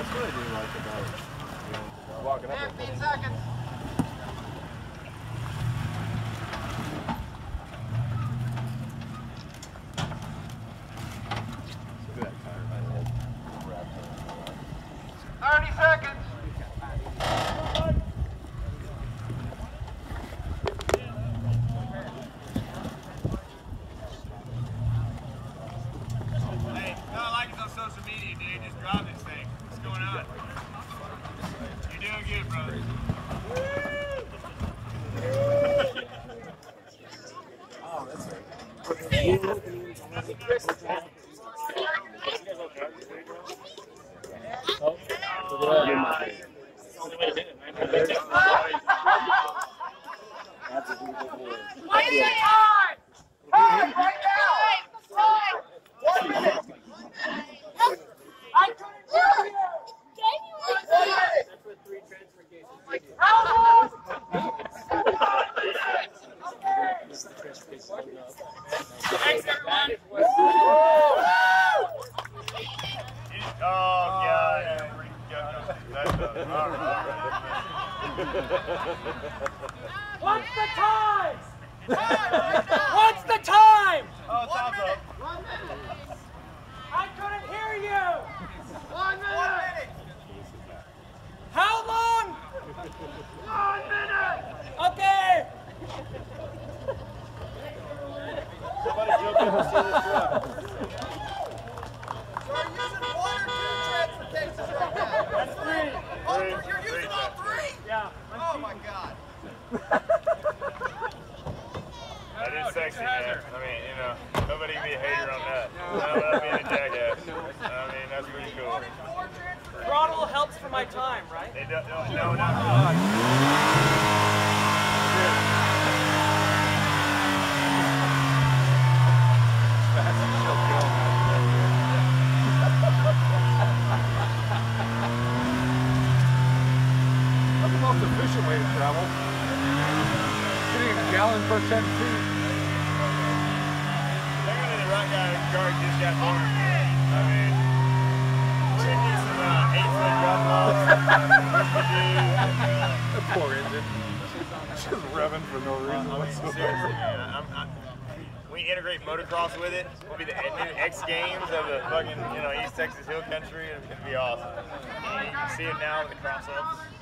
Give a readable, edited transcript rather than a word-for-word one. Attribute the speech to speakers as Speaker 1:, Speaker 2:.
Speaker 1: That's what I do like about walking up.
Speaker 2: 15 seconds.
Speaker 1: Look at that tire.
Speaker 2: 30 seconds.
Speaker 3: Hey, I like it on social media, dude. Just drive this thing. What's going on? You're doing good, brother.
Speaker 1: Oh, that's right.
Speaker 2: Wait the time! Time right now! Time! 1 minute! I couldn't hear you! 1 minute! How long?
Speaker 3: Thanks, everyone. Oh, God.
Speaker 2: What's the time? What's the time?
Speaker 3: Oh, time's up.
Speaker 2: 1 minute. I couldn't hear you. 1 minute. How long? 1 minute. Okay.
Speaker 1: Somebody jump in and steal this truck.
Speaker 2: So you're using one or two transportations right now? That's three. Oh, you're using all three? Yeah. Oh my God.
Speaker 3: That is sexy, man. I mean, you know, nobody can be a hater on that. Not about being a jackass. I mean, that's pretty cool.
Speaker 2: Throttle helps for my time, right?
Speaker 3: They don't, no, not really.
Speaker 1: That's the most efficient way to travel. Getting a gallon per 10 feet.
Speaker 3: They're going to be the right guy who just got born. I mean, we could do some 8-foot drop-offs.
Speaker 1: That poor engine. Just revving for no reason whatsoever.
Speaker 3: Seriously, man. We integrate motocross with it. We'll be the new X Games of the fucking, East Texas Hill Country. It'll be awesome. You can see it now with the cross-ups.